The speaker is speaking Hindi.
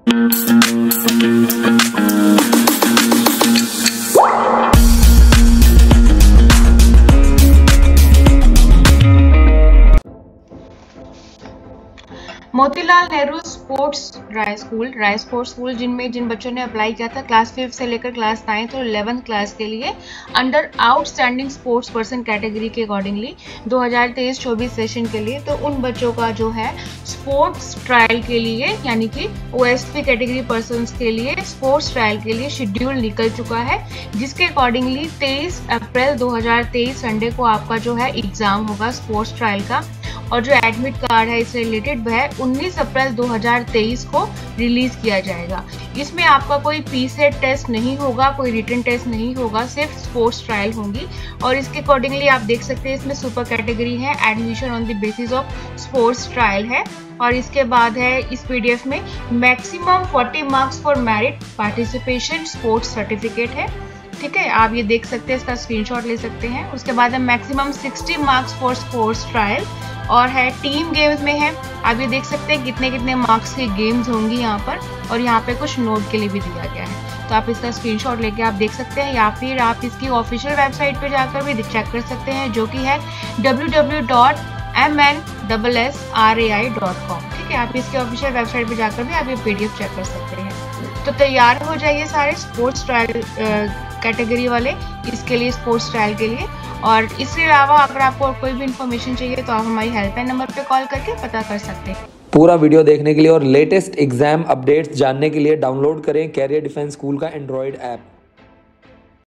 Motilal Nehru sports Rai sports school जिन बच्चों ने अप्लाई किया था क्लास 5 से लेकर क्लास 9 और 11th क्लास के लिए under outstanding sports person category के अकॉर्डिंगली 2023-24 सेशन के लिए, तो उन बच्चों का जो है स्पोर्ट्स ट्रायल के लिए यानी कि OSP कैटेगरी पर्सन्स के लिए स्पोर्ट्स ट्रायल के लिए शेड्यूल निकल चुका है, जिसके अकॉर्डिंगली 23 अप्रैल 2023 संडे को आपका जो है एग्जाम होगा स्पोर्ट्स ट्रायल का, और जो एडमिट कार्ड है इससे रिलेटेड वह 19 अप्रैल 2023 को रिलीज किया जाएगा। इसमें आपका कोई पीसेट टेस्ट नहीं होगा, कोई रिटन टेस्ट नहीं होगा, सिर्फ स्पोर्ट्स ट्रायल होंगी। और इसके अकॉर्डिंगली आप देख सकते हैं इसमें सुपर कैटेगरी है, admission on the basis of sports trial है, और इसके बाद है इस PDF में maximum 40 marks for merit participation sports certificate है। ठीक है, आप ये देख सकते हैं, इसका स्क्रीनशॉट ले सकते हैं। उसके बाद है maximum 60 marks for sports trial, और है टीम गेम्स में है, आप ये देख सकते हैं कितने मार्क्स की गेम्स होंगी यहाँ पर, और यहाँ पे कुछ नोट के लिए भी दिया गया है, तो आप इसका स्क्रीनशॉट लेके आप देख सकते हैं, या फिर आप इसकी ऑफिशियल वेबसाइट पे जाकर भी चेक कर सकते हैं, जो कि है www.mnssrai.com। ठीक है, आप इसकी ऑफिशियल वेबसाइट पे जाकर भी आप ये PDF चेक कर सकते हैं। तो तैयार हो जाइए सारे स्पोर्ट्स ट्रायल कैटेगरी वाले इसके लिए, स्पोर्ट्स ट्रायल के लिए। और इसके अलावा अगर आपको कोई भी इन्फॉर्मेशन चाहिए तो आप हमारी हेल्पलाइन नंबर पे कॉल करके पता कर सकते हैं। पूरा वीडियो देखने के लिए और लेटेस्ट एग्जाम अपडेट्स जानने के लिए डाउनलोड करें कैरियर डिफेंस स्कूल का एंड्रॉयड ऐप।